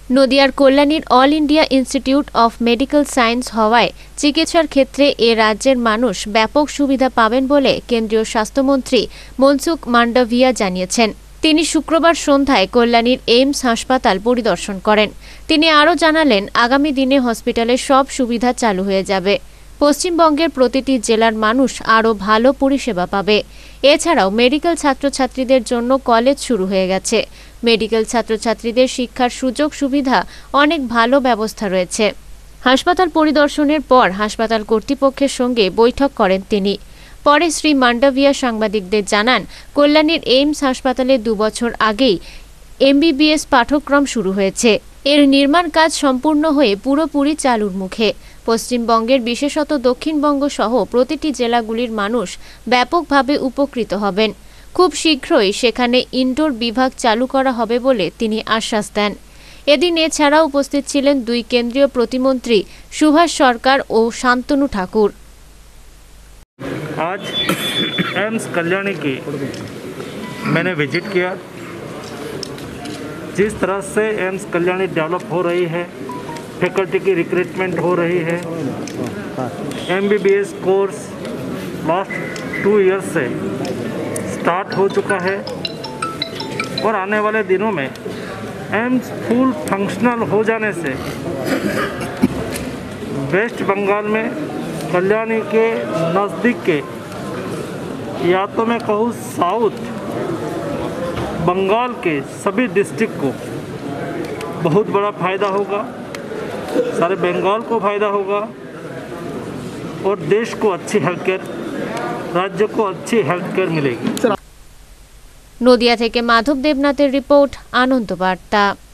নদিয়ার কল্যাণীর All India Institute of Medical Science হওয়ায় চিকিৎসার ক্ষেত্রে এ রাজ্যের মানুষ ব্যাপক সুবিধা পাবেন বলে কেন্দ্রীয় স্বাস্থ্যমন্ত্রী মনসুখ মান্ডভিয়া জানিয়েছেন। তিনি শুক্রবার সন্ধ্যায় কল্যাণীর এইমস হাসপাতাল পরিদর্শন করেন। তিনি আরও জানালেন, আগামী দিনে হসপিটালের সব সুবিধা চালু হয়ে যাবে। পশ্চিমবঙ্গের প্রতিটি জেলার মানুষ আরও ভালো পরিষেবা পাবে। এছাড়াও মেডিকেল ছাত্রছাত্রীদের জন্য কলেজ শুরু হয়ে গেছে। মেডিকেল ছাত্রছাত্রীদের শিক্ষার সুযোগ সুবিধা অনেক ভালো ব্যবস্থা রয়েছে। হাসপাতাল পরিদর্শনের পর হাসপাতাল কর্তৃপক্ষের সঙ্গে বৈঠক করেন তিনি। পরে শ্রী মান্ডভিয়া সাংবাদিকদের জানান, কল্যাণীর এইমস হাসপাতালে 2 বছর আগেই এমবিবিএস পাঠ্যক্রম শুরু হয়েছে। এর নির্মাণ কাজ সম্পূর্ণ হয়ে পুরোপুরি চালুর মুখে। পশ্চিমবঙ্গের বিশেষত দক্ষিণবঙ্গ সহ প্রতিটি জেলাগুলির মানুষ ব্যাপকভাবে উপকৃত হবেন। খুব শীঘ্রই সেখানে ইনডোর বিভাগ চালু করা হবে বলে তিনি আশ্বাস দেন। এদিন এছাড়াও উপস্থিত ছিলেন 2 কেন্দ্রীয় প্রতিমন্ত্রী সুভাষ সরকার ও শান্তনু ঠাকুর। आज एम्स कल्याणी की मैंने विजिट किया। जिस तरह से एम्स कल्याणी डेवलप हो रही है, फैकल्टी की रिक्रूटमेंट हो रही है, एमबीबीएस कोर्स लास्ट 2 ईयर्स से स्टार्ट हो चुका है और आने वाले दिनों में एम्स फुल फंक्शनल हो जाने से वेस्ट बंगाल में कल्याणी के नज़दीक के, या तो मैं कहूँ साउथ बंगाल के सभी डिस्ट्रिक्ट को बहुत बड़ा फ़ायदा होगा, सारे बंगाल को फ़ायदा होगा और देश को अच्छी हेल्थ केयर, राज्य को अच्छी हेल्थ केयर मिलेगी। নদিয়া থেকে মাধব দেবনাথের রিপোর্ট, আনন্দ বার্তা।